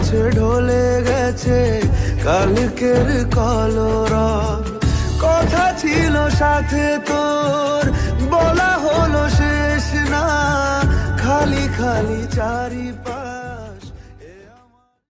গেছে, ঢলে গেছে কালকের কলরব। কথা ছিল সাথে তোর, বলা হলো শেষ না, খালি খালি চারিপাশ।